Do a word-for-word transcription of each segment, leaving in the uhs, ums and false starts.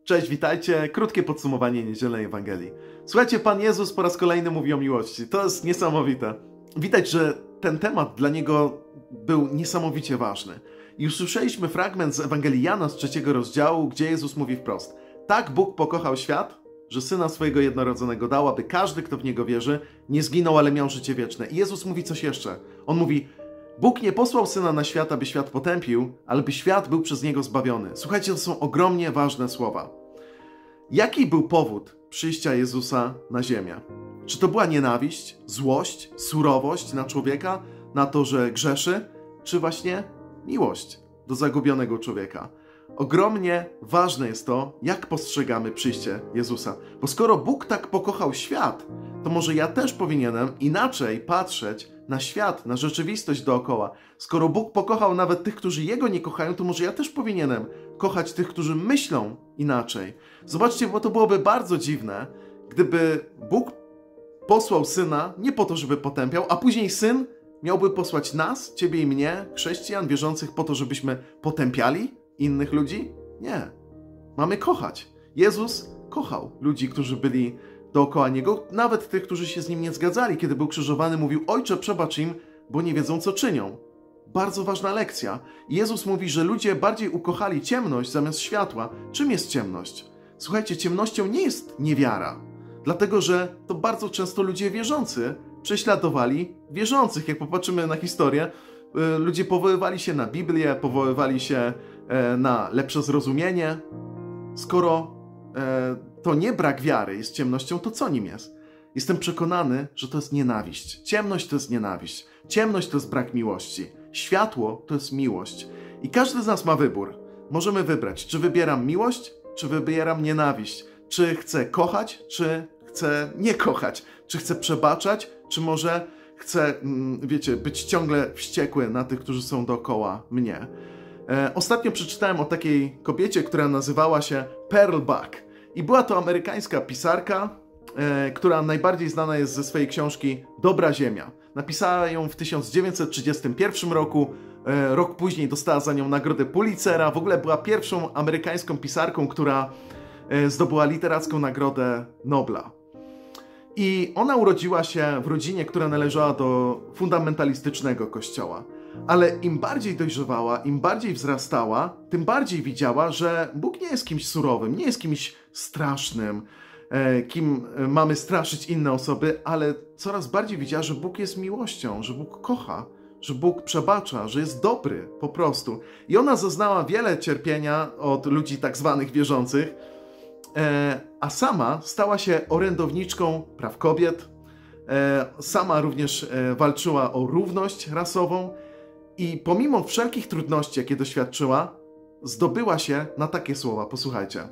Cześć, witajcie. Krótkie podsumowanie niedzielnej Ewangelii. Słuchajcie, Pan Jezus po raz kolejny mówi o miłości. To jest niesamowite. Widać, że ten temat dla Niego był niesamowicie ważny. I już słyszeliśmy fragment z Ewangelii Jana z trzeciego rozdziału, gdzie Jezus mówi wprost: tak Bóg pokochał świat, że Syna swojego jednorodzonego dał, aby każdy, kto w Niego wierzy, nie zginął, ale miał życie wieczne. I Jezus mówi coś jeszcze. On mówi: Bóg nie posłał Syna na świat, aby świat potępił, ale by świat był przez Niego zbawiony. Słuchajcie, to są ogromnie ważne słowa. Jaki był powód przyjścia Jezusa na ziemię? Czy to była nienawiść, złość, surowość na człowieka, na to, że grzeszy, czy właśnie miłość do zagubionego człowieka? Ogromnie ważne jest to, jak postrzegamy przyjście Jezusa. Bo skoro Bóg tak pokochał świat, to może ja też powinienem inaczej patrzeć na świat, na rzeczywistość dookoła. Skoro Bóg pokochał nawet tych, którzy Jego nie kochają, to może ja też powinienem kochać tych, którzy myślą inaczej. Zobaczcie, bo to byłoby bardzo dziwne, gdyby Bóg posłał Syna nie po to, żeby potępiał, a później Syn miałby posłać nas, ciebie i mnie, chrześcijan wierzących, po to, żebyśmy potępiali innych ludzi? Nie. Mamy kochać. Jezus kochał ludzi, którzy byli dookoła Niego, nawet tych, którzy się z Nim nie zgadzali. Kiedy był krzyżowany, mówił: Ojcze, przebacz im, bo nie wiedzą, co czynią. Bardzo ważna lekcja. I Jezus mówi, że ludzie bardziej ukochali ciemność zamiast światła. Czym jest ciemność? Słuchajcie, ciemnością nie jest niewiara. Dlatego, że to bardzo często ludzie wierzący prześladowali wierzących. Jak popatrzymy na historię, ludzie powoływali się na Biblię, powoływali się na lepsze zrozumienie. Skoro to nie brak wiary jest ciemnością, to co nim jest? Jestem przekonany, że to jest nienawiść. Ciemność to jest nienawiść. Ciemność to jest brak miłości. Światło to jest miłość. I każdy z nas ma wybór. Możemy wybrać, czy wybieram miłość, czy wybieram nienawiść. Czy chcę kochać, czy chcę nie kochać. Czy chcę przebaczać, czy może chcę, wiecie, być ciągle wściekły na tych, którzy są dookoła mnie. E, ostatnio przeczytałem o takiej kobiecie, która nazywała się Pearl Buck. I była to amerykańska pisarka, e, która najbardziej znana jest ze swojej książki Dobra Ziemia. Napisała ją w tysiąc dziewięćset trzydziestym pierwszym roku, e, rok później dostała za nią nagrodę Pulitzera. W ogóle była pierwszą amerykańską pisarką, która e, zdobyła literacką nagrodę Nobla. I ona urodziła się w rodzinie, która należała do fundamentalistycznego kościoła. Ale im bardziej dojrzewała, im bardziej wzrastała, tym bardziej widziała, że Bóg nie jest kimś surowym, nie jest kimś strasznym, kim mamy straszyć inne osoby, ale coraz bardziej widziała, że Bóg jest miłością, że Bóg kocha, że Bóg przebacza, że jest dobry po prostu. I ona zaznała wiele cierpienia od ludzi tak zwanych wierzących, a sama stała się orędowniczką praw kobiet, sama również walczyła o równość rasową i pomimo wszelkich trudności, jakie doświadczyła, zdobyła się na takie słowa. Posłuchajcie.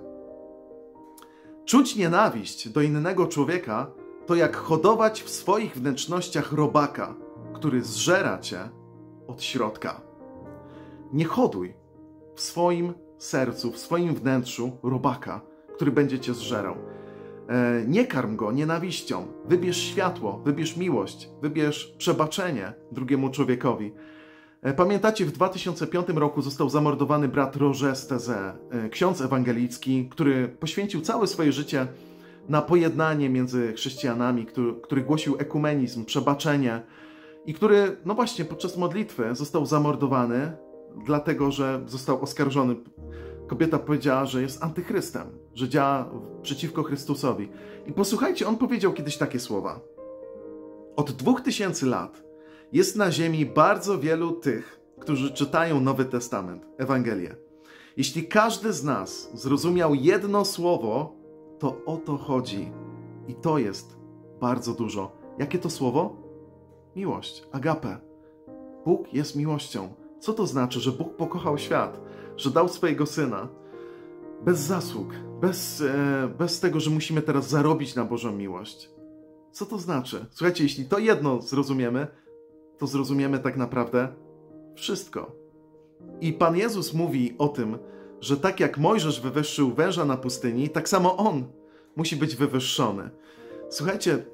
Czuć nienawiść do innego człowieka to jak hodować w swoich wnętrznościach robaka, który zżera cię od środka. Nie hoduj w swoim sercu, w swoim wnętrzu robaka, który będzie cię zżerał. E, nie karm go nienawiścią. Wybierz światło, wybierz miłość, wybierz przebaczenie drugiemu człowiekowi. E, pamiętacie, w dwa tysiące piątym roku został zamordowany brat Roger Steze, e, ksiądz ewangelicki, który poświęcił całe swoje życie na pojednanie między chrześcijanami, który, który głosił ekumenizm, przebaczenie i który, no właśnie, podczas modlitwy został zamordowany, dlatego że został oskarżony. Kobieta powiedziała, że jest antychrystem, że działa przeciwko Chrystusowi. I posłuchajcie, on powiedział kiedyś takie słowa. Od dwóch tysięcy lat jest na ziemi bardzo wielu tych, którzy czytają Nowy Testament, Ewangelię. Jeśli każdy z nas zrozumiał jedno słowo, to o to chodzi. I to jest bardzo dużo. Jakie to słowo? Miłość, agape. Bóg jest miłością. Co to znaczy, że Bóg pokochał świat? Że dał swojego Syna bez zasług, bez, e, bez tego, że musimy teraz zarobić na Bożą miłość. Co to znaczy? Słuchajcie, jeśli to jedno zrozumiemy, to zrozumiemy tak naprawdę wszystko. I Pan Jezus mówi o tym, że tak jak Mojżesz wywyższył węża na pustyni, tak samo On musi być wywyższony. Słuchajcie,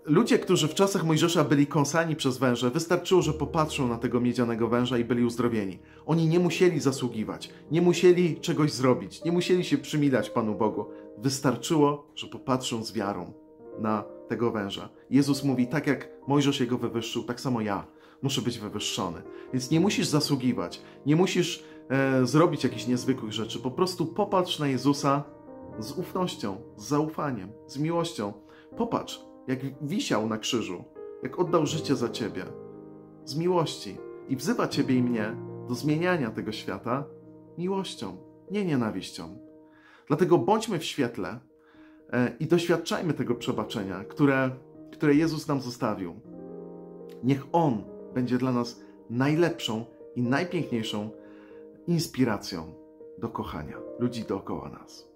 ludzie, którzy w czasach Mojżesza byli kąsani przez węże, wystarczyło, że popatrzą na tego miedzianego węża i byli uzdrowieni. Oni nie musieli zasługiwać, nie musieli czegoś zrobić, nie musieli się przymilać Panu Bogu. Wystarczyło, że popatrzą z wiarą na tego węża. Jezus mówi, tak jak Mojżesz jego wywyższył, tak samo ja muszę być wywyższony. Więc nie musisz zasługiwać, nie musisz e, zrobić jakichś niezwykłych rzeczy. Po prostu popatrz na Jezusa z ufnością, z zaufaniem, z miłością. Popatrz, jak wisiał na krzyżu, jak oddał życie za Ciebie, z miłości i wzywa Ciebie i mnie do zmieniania tego świata miłością, nie nienawiścią. Dlatego bądźmy w świetle e, i doświadczajmy tego przebaczenia, które, które Jezus nam zostawił. Niech On będzie dla nas najlepszą i najpiękniejszą inspiracją do kochania ludzi dookoła nas.